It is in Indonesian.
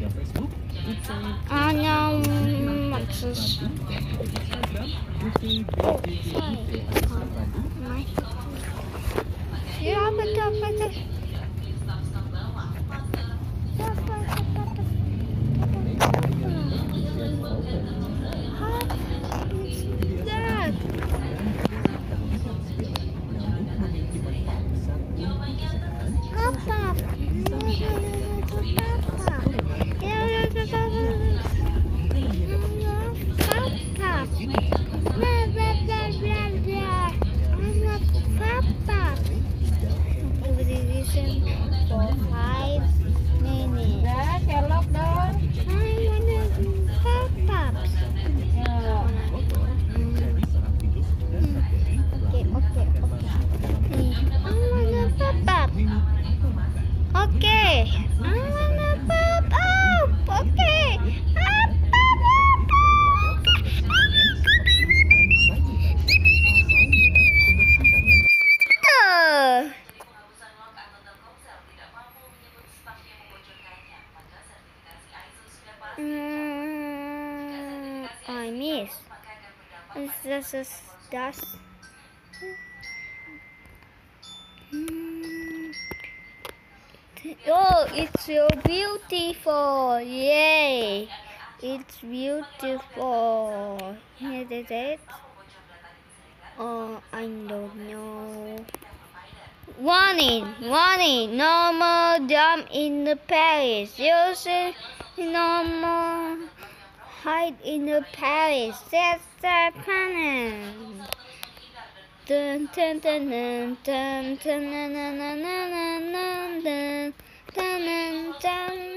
I miss. This is dust. Oh, it's so beautiful! Yay! It's beautiful. Here is it. Oh, I don't know. Warning! Warning! No more jump in the pariz. You should no more hide in the pariz. That's the plan. Dun dun dun dun dun dun dun dun dun dun dun dun dun dun.